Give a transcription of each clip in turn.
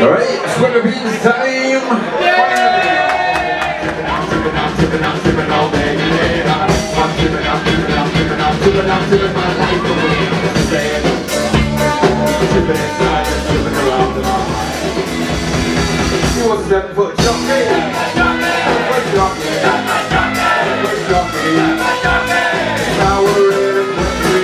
Alright, sweater beans time! Sipping all day. I'm sipping my life away. Sipping inside and sipping around in my mind. He was a 7-foot jockey. Now we're in a country.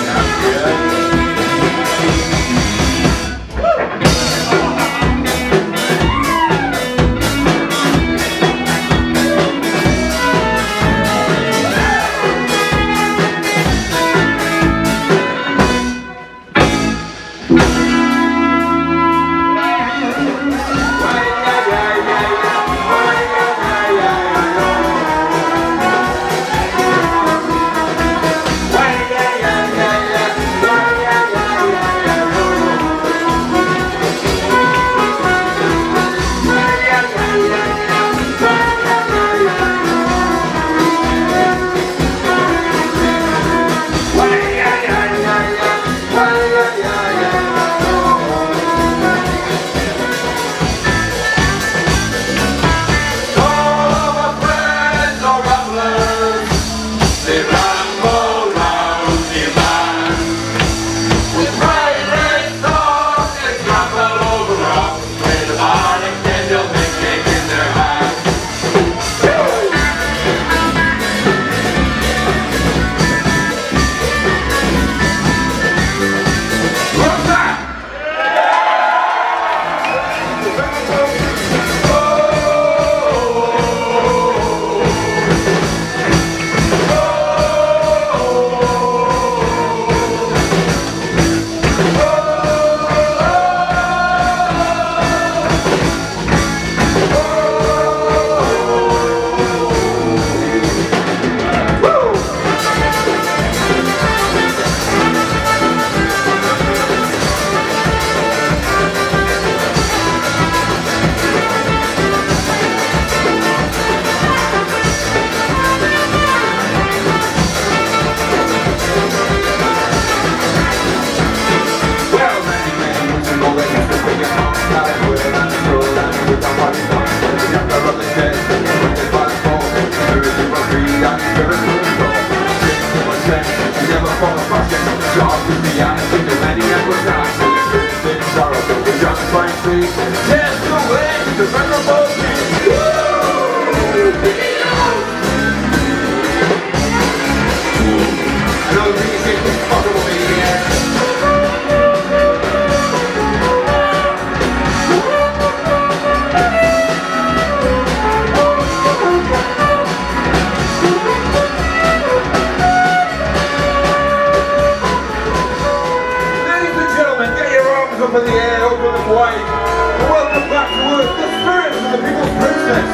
Up in the air, open and wide. Welcome back to Earth, the spirit of the people's princess.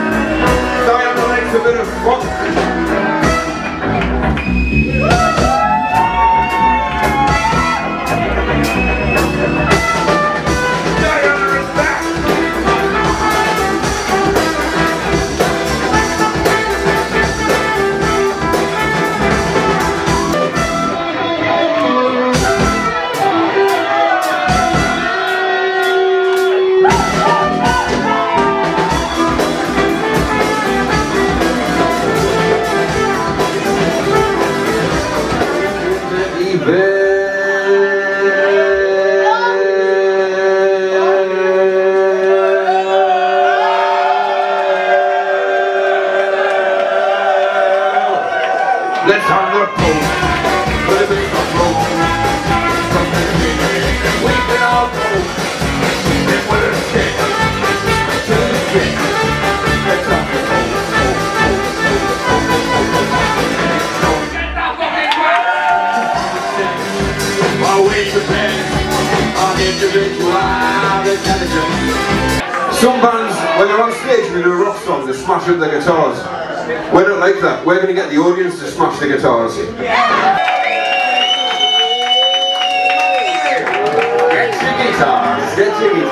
Diana likes a bit of funk. Diana is back. Let's have the pole, with a bit of rope, from the beginning, we can all go, then we're a stick, to the stick, let's have the pole, get that fucking ground! While we depend on individual intelligence. Some bands, when they're on stage and they do a rock song, they smash up their guitars. We don't like that. We're going to get the audience to smash the guitars. Get your guitars, get your guitars.